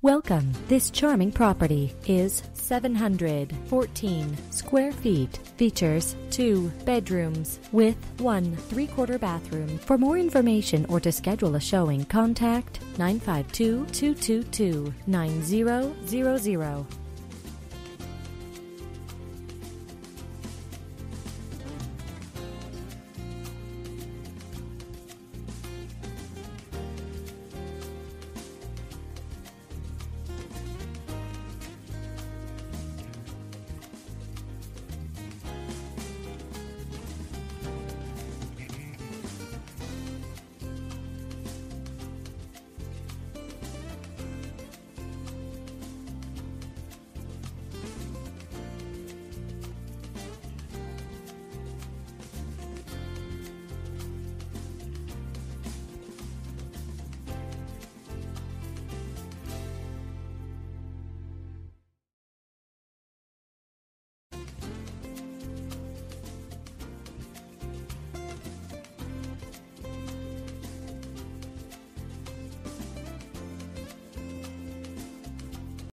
Welcome. This charming property is 714 square feet. Features 2 bedrooms with 1 3/4 bathroom. For more information or to schedule a showing, contact 952-222-9000.